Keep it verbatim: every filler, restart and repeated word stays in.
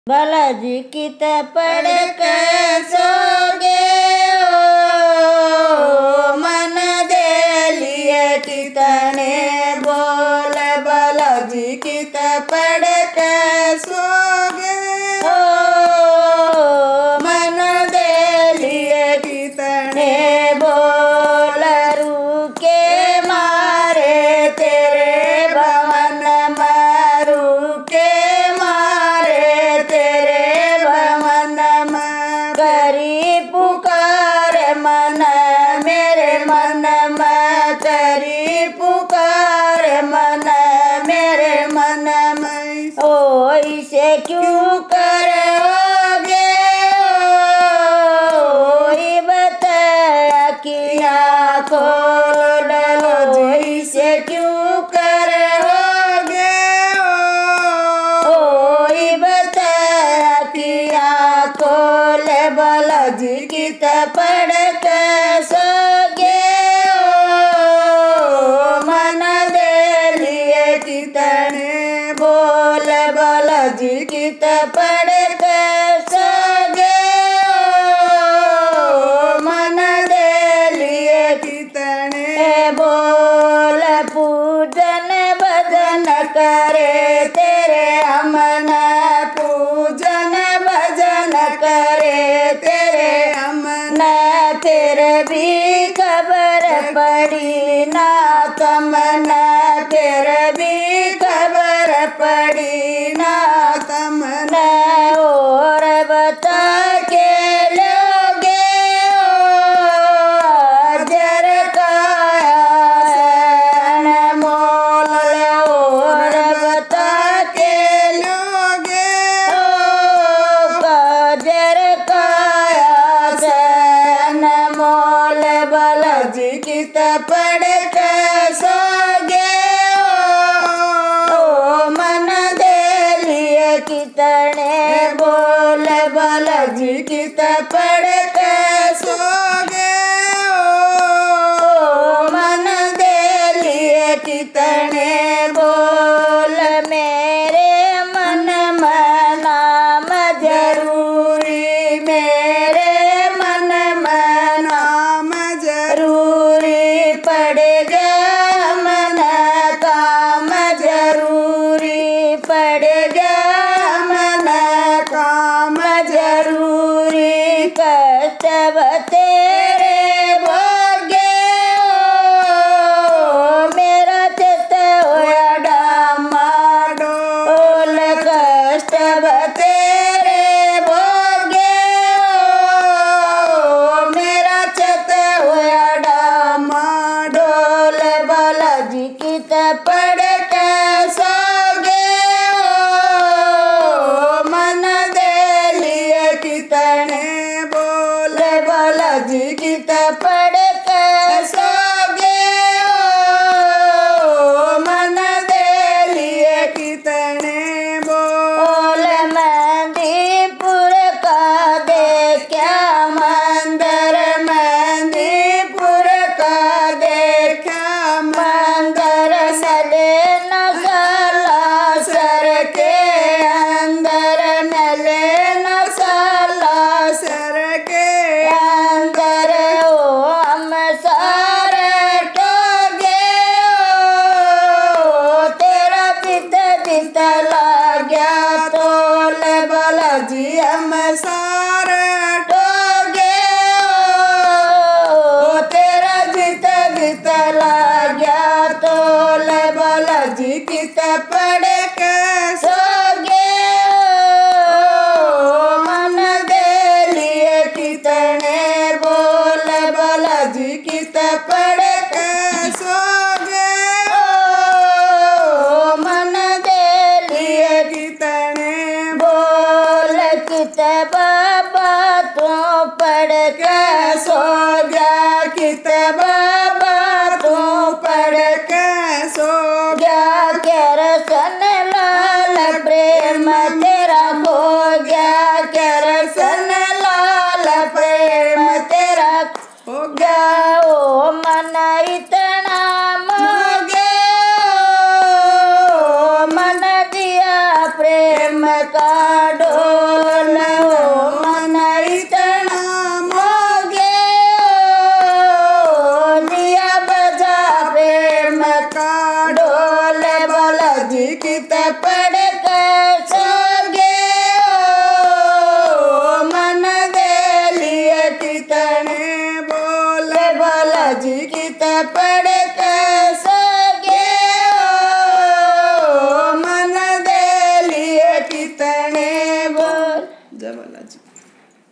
बालाजी की पढ़ के सोगे ओ मन दे लिए कितने बोल। बालाजी की पढ़ के सोगे ओ मन दे लिए कितने बोल। रूके मारे तेरे भवन मारू के करी पुकार मन मेरे मन में करी पुकार मन मेरे मन में। ओ इसे क्यों करोगे ओ बताया कि आँखों डालो। इसे क्यों करोगे ओ बताया कि आँखों बालाजी की पढ़ के सोगे ओ मन दे लिए कितने बोल। बालाजी की पढ़ के सोगे ओ मन दे लिए कितने बोल। पूजन भजन करे तेरे अमन पूजन भजन करे तेरे अमन। तेरे भी खबर पड़ी ना तमन्ना तेरे भी खबर पड़ी ना तमन्ना। और बता के लोगे जर काया मोल। और बता के लोगे जर मोल। बालाजी की पढ़ के सोगे ओ मन दे लिए कितने बोल। बालाजी की पढ़ के सोगे ओ मन दे लिए कितने बोल। मेरे मन में नाम जरूरी मेरे मन में नाम जरूरी पड़ेगा मन काम जरूरी पड़ेगा मन काम जरूरी। कष्ट तेरे भोगे ओ मेरा चित होया डामाडोल। कष्ट तेरे भोगे ओ मेरा चित होया डामाडोल। बालाजी की पढ़ के सोगे ओ मन दे लिए कितने बोल। बालाजी की पढ़ के सोगे ओ मन दे लिए कितने बोल। मेहंदीपुर का देखा मंदिर मेहंदीपुर का देखा मंदिर। नले नसाला सर के अंदर नले नसाला सर के अंदर। ओ हम सारे टोगे ओ तेरा चित चित लाग्या तोल। बालाजी हम सारे टोगे ओ तेरा चित चित लाग्या तोल। बालाजी की पढ़ के सोगे ओ मन दे लिए कितने बोल। बालाजी की पढ़ के सोगे ओ मन दे लिए कितने बोल। कित बाबा तू पढ़ के सो गया कित बाबा तू पढ़ के सो गया। केरसन लाल प्रेम तेरा खो गया केरसन लाल प्रेम तेरा हो गया। ओ मन इतना मोह गया मन दिया प्रेम का डोर। कित पढ़ कर सो गए ओ मन दे लिए कितने बोले बालाजी कित पढ़